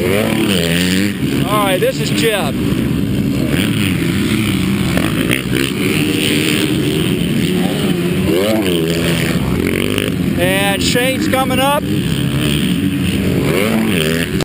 Alright, this is Chip. And Shane's coming up.